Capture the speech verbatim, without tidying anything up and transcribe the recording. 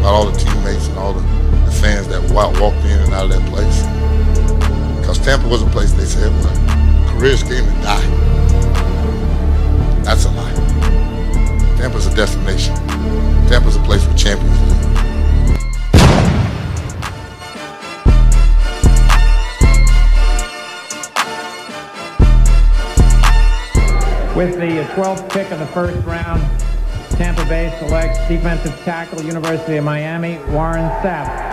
about all the teammates and all the, the fans that walked in and out of that place. Because Tampa was a place they said, well, careers came and die. That's a lie. Tampa's a destination. Tampa's a place for champions live. With the twelfth pick of the first round, Tampa Bay selects defensive tackle, University of Miami, Warren Sapp.